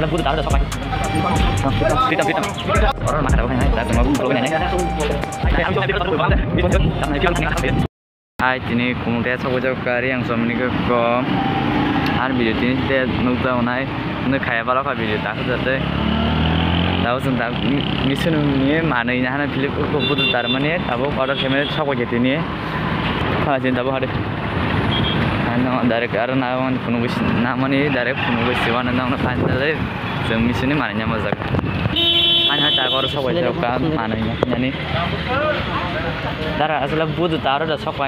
Alam butuh taruh dah sampai. Pitam. Orang makan apa ini? Dah semua belum ini. Hai, ini kemudian saya ucap kari yang semini ke hari video ini dia nukta unai, untuk kaya balok video tak ada. Tahu tentang misi ini mana ini hanya pilih butuh taruh mana? Tahu order kemana cakap gitu ni. Jadi tahu ada. Ano direct aron nawan punubis namani direct punubis siwan nang panjale misi ini mana nyamazak hanya tak harus sahaja kan mana ini yani tara asal butuh taruh dah sakai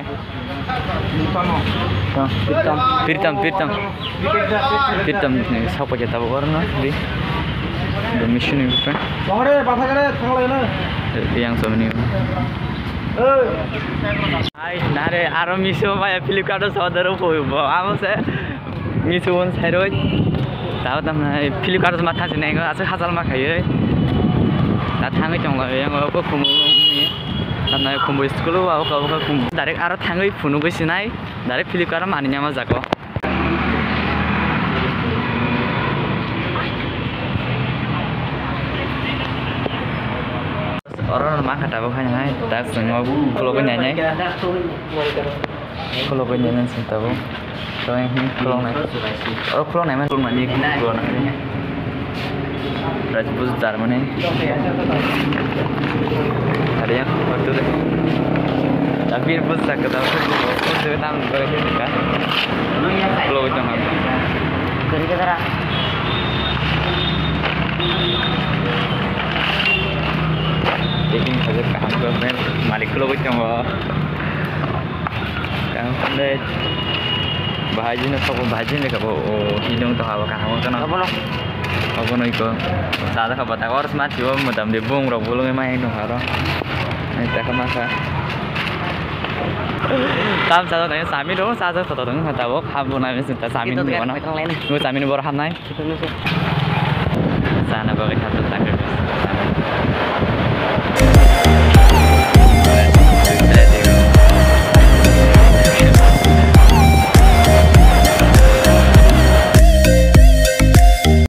pitam ni sahaja kita berwarna di misi ini kan yang semini Hai, nare aro miso maya Flipkart saudara pun, apa sih miso pun saya roy, tahu tamai Flipkart sama thasi nih, asal hasal mak kaya, datang ke jongga yang aku kumpul ni, tamai kumpul sekolah, aku kumpul, direct aro thangai phone ke sini, direct Flipkart mana nyama jago. Orang makan apa kan yang tak semua kalau nyanyi sentabu kalau yang ini kalau mana kalau mandi kalau nanti rajbus Jerman ada yang waktu itu tapi bus tak ketahui bus itu tam berapa kan kalau jangan kerja cara taking saja काम करने मालिक लोग चंगा काम करने भाजी ने सब भाजी ने कब हिंदू तो हवा काम करना अब नो इको सादा का बता और स्मार्ट जो मदम दे बुंग रो बोलोगे मैं हिंदू हारो नहीं तक मासा काम सादा नहीं सामी रो सादा तो तो नहीं था वो काम बुना में सिंता सामी नहीं बना वो सामी ने बोरा हम नहीं sana bagi satu tanggal